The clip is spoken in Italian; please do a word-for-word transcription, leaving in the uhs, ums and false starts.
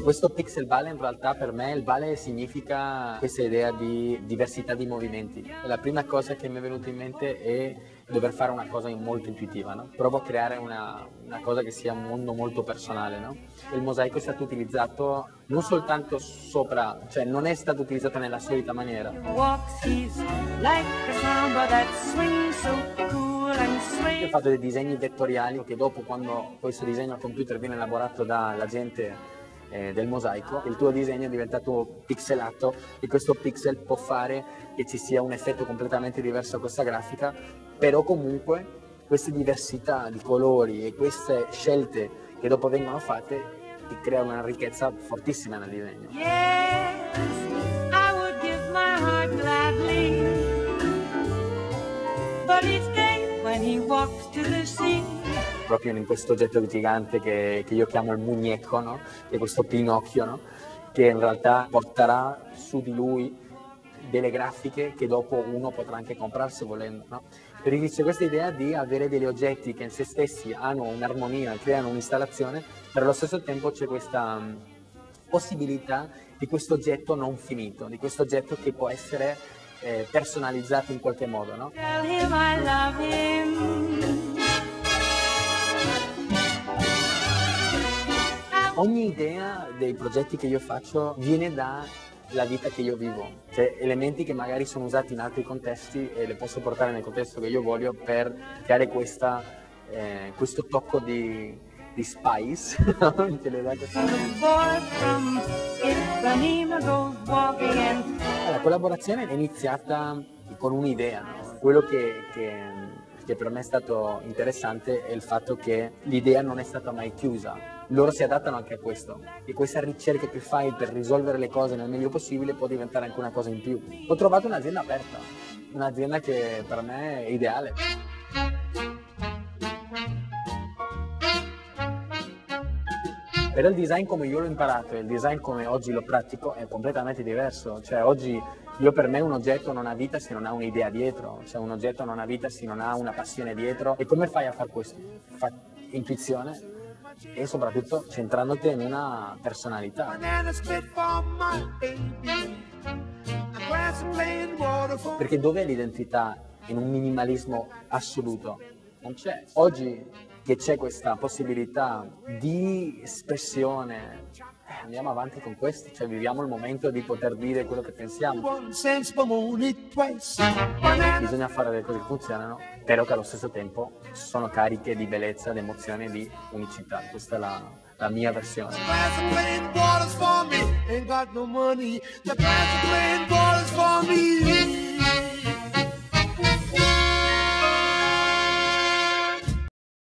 questo pixel ballet in realtà per me il ballet significa questa idea di diversità di movimenti. E la prima cosa che mi è venuta in mente è dover fare una cosa molto intuitiva, no? Provo a creare una, una cosa che sia un mondo molto personale, no? Il mosaico è stato utilizzato non soltanto sopra, cioè non è stato utilizzato nella solita maniera. Ho fatto dei disegni vettoriali che dopo, quando questo disegno al computer viene elaborato dalla gente eh, del mosaico, il tuo disegno è diventato pixelato e questo pixel può fare che ci sia un effetto completamente diverso a questa grafica, però comunque queste diversità di colori e queste scelte che dopo vengono fatte ti creano una ricchezza fortissima nel disegno. Yes, I would give my heart gladly, but each day when he walks to the sea. Proprio in questo oggetto gigante che, che io chiamo il muñeco, no? Che è questo Pinocchio, no? Che in realtà porterà su di lui delle grafiche che dopo uno potrà anche comprarsi volendo, no? Perché c'è questa idea di avere degli oggetti che in se stessi hanno un'armonia, creano un'installazione, però allo stesso tempo c'è questa um, possibilità di questo oggetto non finito, di questo oggetto che può essere eh, personalizzato in qualche modo, no? Tell him I love him. Ogni idea dei progetti che io faccio viene dalla vita che io vivo, cioè elementi che magari sono usati in altri contesti e le posso portare nel contesto che io voglio per creare questa, eh, questo tocco di, di spice. La collaborazione è iniziata con un'idea, no? Quello che, che, che per me è stato interessante è il fatto che l'idea non è stata mai chiusa. Loro si adattano anche a questo e questa ricerca che fai per risolvere le cose nel meglio possibile può diventare anche una cosa in più. Ho trovato un'azienda aperta, un'azienda che per me è ideale. Però il design come io l'ho imparato e il design come oggi lo pratico è completamente diverso. Cioè oggi io per me un oggetto non ha vita se non ha un'idea dietro, cioè un oggetto non ha vita se non ha una passione dietro. E come fai a fare questo? Fa intuizione e soprattutto centrandoti in una personalità. Perché dov'è l'identità in un minimalismo assoluto? Non c'è. Oggi che c'è questa possibilità di espressione, eh, andiamo avanti con questo, cioè viviamo il momento di poter dire quello che pensiamo. Bisogna fare delle cose che funzionano, però che allo stesso tempo sono cariche di bellezza, di emozione, di unicità. Questa è la, la mia versione. The